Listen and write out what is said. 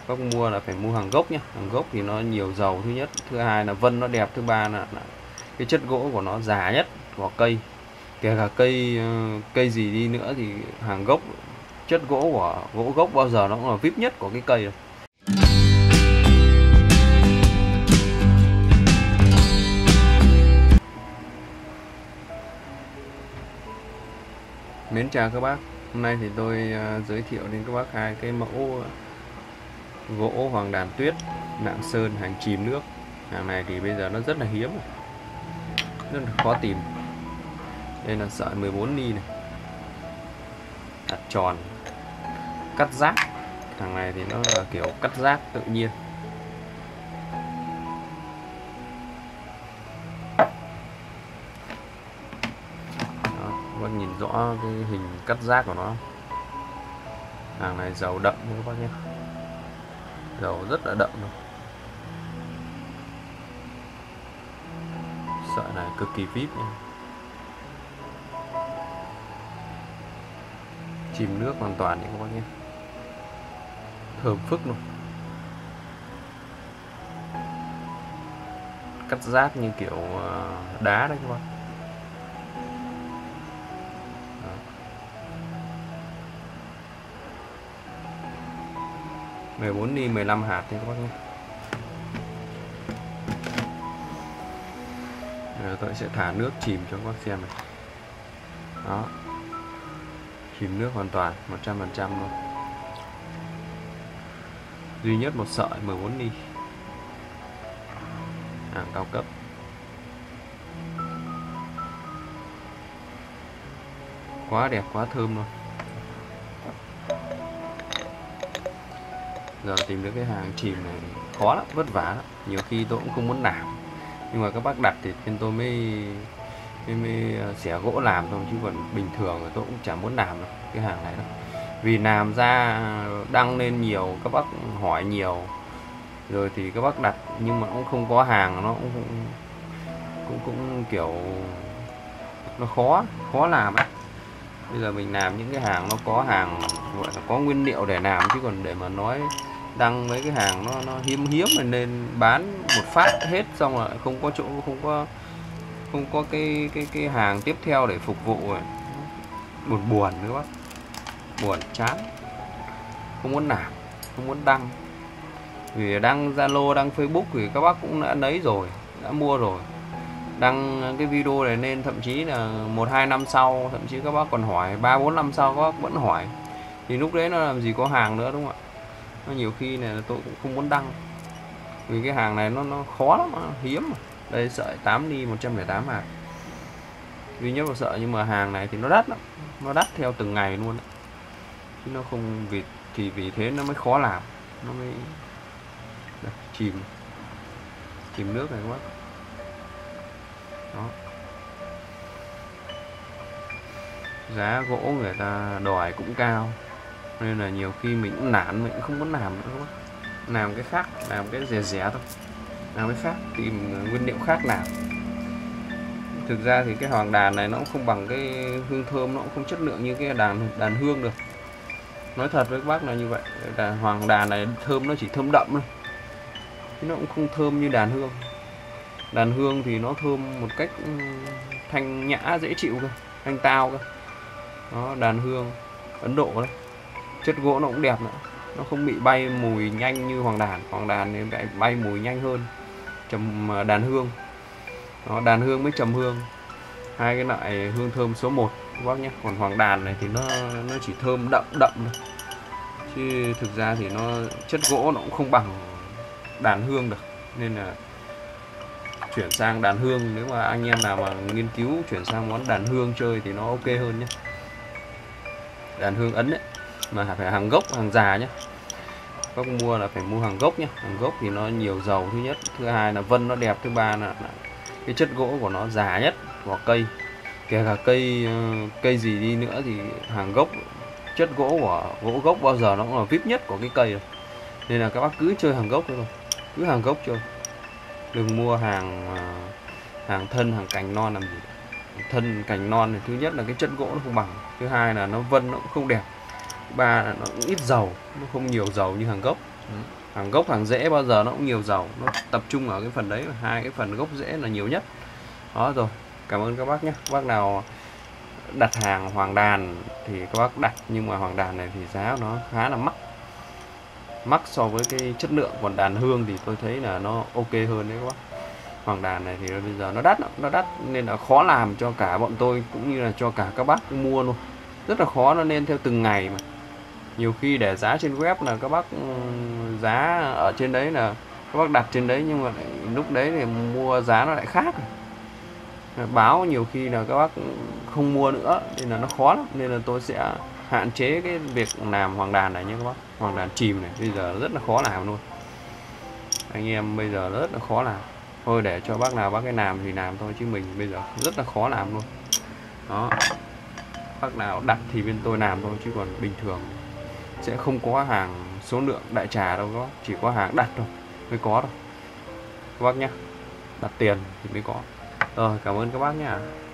Các mua là phải mua hàng gốc nhé. Hàng gốc thì nó nhiều dầu, thứ nhất, thứ hai là vân nó đẹp, thứ ba là cái chất gỗ của nó già nhất của cây. Kể cả cây gì đi nữa thì hàng gốc, chất gỗ của gỗ gốc bao giờ nó cũng là VIP nhất của cái cây rồi. Mến chào các bác. Hôm nay thì tôi giới thiệu đến các bác hai cái mẫu gỗ hoàng đàn tuyết Lạng Sơn hàng chìm nước. Hàng này thì bây giờ nó rất là hiếm, rất là khó tìm. Đây là sợi 14 ni này, đặt tròn, cắt rác. Hàng này thì nó là kiểu cắt rác tự nhiên. Đó, các bác nhìn rõ cái hình cắt rác của nó. Hàng này dầu đậm các bác nhé, dầu rất là đậm luôn. Sợi này cực kỳ vip nha. Chìm nước hoàn toàn thì các bác nhé, thơm phức luôn. Cắt rác như kiểu đá đấy các bác. Đó. 14 ni 15 hạt thì các bác nhé. Giờ tôi sẽ thả nước chìm cho các bác xem này. Đó, chìm nước hoàn toàn 100% luôn. Duy nhất một sợi 14 ni, hàng cao cấp. Quá đẹp, quá thơm luôn. Giờ tìm được cái hàng chìm này khó lắm, vất vả lắm. Nhiều khi tôi cũng không muốn làm, nhưng mà các bác đặt thì bên tôi mới xẻ gỗ làm thôi, chứ còn bình thường thì tôi cũng chẳng muốn làm đâu cái hàng này đâu. Vì làm ra đăng lên nhiều, các bác hỏi nhiều rồi thì các bác đặt, nhưng mà cũng không có hàng, nó cũng kiểu nó khó làm ấy. Bây giờ mình làm những cái hàng nó có hàng, gọi là có nguyên liệu để làm, chứ còn để mà nói đăng mấy cái hàng nó hiếm rồi nên bán một phát hết xong rồi không có chỗ, không có cái hàng tiếp theo để phục vụ ấy. Buồn nữa bác, buồn chán, không muốn làm, không muốn đăng. Vì đăng Zalo, đăng Facebook thì các bác cũng đã lấy rồi, đã mua rồi. Đăng cái video này nên thậm chí là 1-2 năm sau, thậm chí các bác còn hỏi 3-4 năm sau các bác vẫn hỏi, thì lúc đấy nó làm gì có hàng nữa, đúng không ạ? Nó nhiều khi này tôi cũng không muốn đăng, vì cái hàng này nó khó lắm, nó hiếm mà. Đây sợi 8 ni 108 hạt, duy nhất một sợi, nhưng mà hàng này thì nó đắt lắm, nó đắt theo từng ngày luôn đấy. Chứ nó không vì thế nó mới khó làm, nó mới đây, chìm nước này các bác. Đó, giá gỗ người ta đòi cũng cao, nên là nhiều khi mình cũng nản, mình cũng không muốn làm nữa các bác. Làm cái khác, làm cái rẻ thôi, làm cái khác, tìm nguyên liệu khác làm. Thực ra thì cái hoàng đàn này nó cũng không bằng cái hương thơm, nó cũng không chất lượng như cái đàn hương được. Nói thật với các bác là như vậy. Hoàng đàn này thơm nó chỉ thơm đậm thôi, chứ nó cũng không thơm như đàn hương. Đàn hương thì nó thơm một cách thanh nhã dễ chịu cơ, thanh tao cơ. Đó, đàn hương Ấn Độ đấy, chất gỗ nó cũng đẹp nữa, nó không bị bay mùi nhanh như hoàng đàn. Hoàng đàn thì lại bay mùi nhanh hơn đàn hương. Đó, đàn hương với trầm hương, hai cái loại hương thơm số 1 các bác nhé. Còn hoàng đàn này thì nó chỉ thơm đậm thôi, chứ thực ra thì nó chất gỗ nó cũng không bằng đàn hương được. Nên là chuyển sang đàn hương, nếu mà anh em nào mà nghiên cứu chuyển sang món đàn hương chơi thì nó ok hơn nhé. Đàn hương Ấn đấy, mà phải hàng gốc, hàng già nhé. Các mua là phải mua hàng gốc nhé. Hàng gốc thì nó nhiều dầu, thứ nhất, thứ hai là vân nó đẹp, thứ ba là cái chất gỗ của nó già nhất của cây. Kể cả cây gì đi nữa thì hàng gốc, chất gỗ của gỗ gốc bao giờ nó cũng là VIP nhất của cái cây rồi. Nên là các bác cứ chơi hàng gốc thôi, cứ hàng gốc chơi, đừng mua hàng thân, hàng cành non làm gì. Thân cành non thì thứ nhất là cái chất gỗ nó không bằng, thứ hai là nó vân nó cũng không đẹp, thứ ba là nó cũng ít dầu, nó không nhiều dầu như hàng gốc. Hàng gốc hàng rễ bao giờ nó cũng nhiều dầu, nó tập trung ở cái phần đấy, hai cái phần gốc rễ là nhiều nhất. Đó rồi, cảm ơn các bác nhé. Các bác nào đặt hàng hoàng đàn thì các bác đặt, nhưng mà hoàng đàn này thì giá nó khá là mắc so với cái chất lượng, còn đàn hương thì tôi thấy là nó ok hơn đấy các bác. Hoàng đàn này thì bây giờ nó đắt nên là khó làm cho cả bọn tôi cũng như là cho cả các bác mua luôn, rất là khó, nó nên theo từng ngày mà. Nhiều khi để giá trên web là các bác giá ở trên đấy là các bác đặt trên đấy, nhưng mà lúc đấy thì mua giá nó lại khác, báo nhiều khi là các bác không mua nữa nên là nó khó lắm. Nên là tôi sẽ hạn chế cái việc làm hoàng đàn này nhé các bác. Hoàng đàn chìm này bây giờ rất là khó làm luôn, anh em bây giờ rất là khó làm. Thôi để cho bác nào bác cái làm thì làm thôi, chứ mình bây giờ rất là khó làm luôn. Đó, bác nào đặt thì bên tôi làm thôi, chứ còn bình thường sẽ không có hàng số lượng đại trà đâu, có chỉ có hàng đặt thôi mới có đâu các bác nhé, đặt tiền thì mới có. Rồi, cảm ơn các bác nhé.